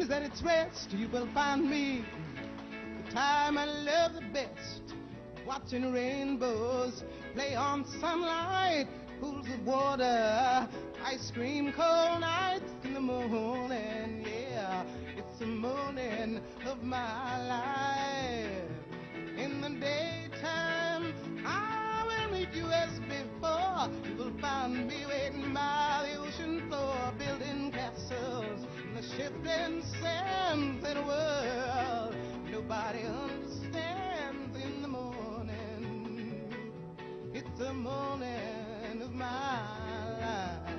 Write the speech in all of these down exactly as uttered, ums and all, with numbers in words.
dreams at its rest, you will find me the time I love the best, watching rainbows play on sunlight, pools of water, ice cream, cold nights in the morning. Yeah, it's the morning of my life. In the daytime, I will meet you as before. You will find me waiting by the ocean floor, building castles in the shifting sands in a world nobody understands. In the morning, it's the morning of my life.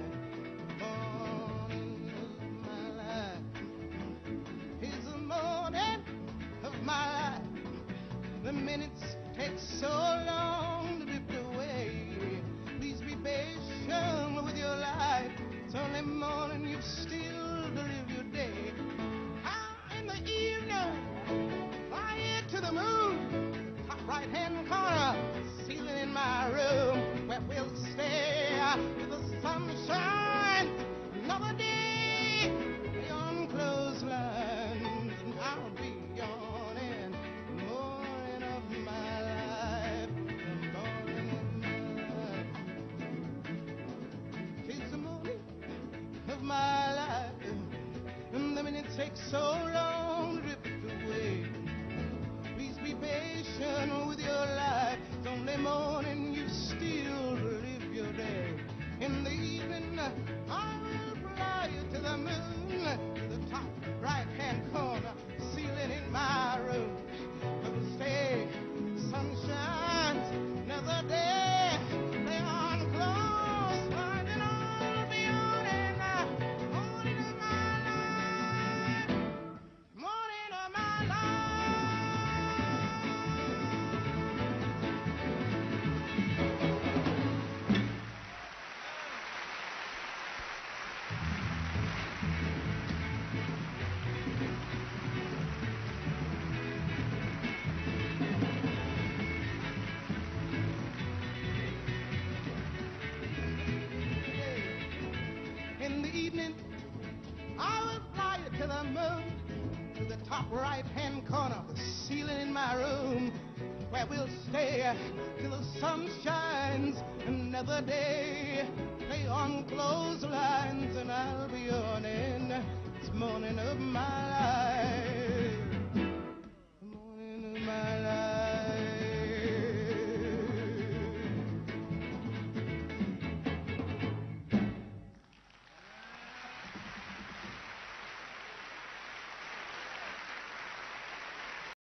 Morning of my life. It's the morning of my life. The minutes take so long to drift away. Please be patient with your life. It's only morning, you've still to live your day. High in the evening, fly it to the moon, top right hand corner, ceiling in my room, where we'll stay till the sun shines another day. Beyond clotheslines, and I'll be yawning. The morning of my life, the morning of my life. Tis the morning of my life, and the minutes take so long to drift away. Please be patient with your life. It's only morning, you still live your day. In the evening, I will fly you to the moon, to the top right-hand corner, ceiling in my room. We'll stay, sun shines another day. Lay on close, and I'll be on in the morning of my life. Morning of my life. In the evening, I will fly you to the moon, to the top right-hand corner, the ceiling in my room, where we'll stay till the sun shines another day. Play on clotheslines, and I'll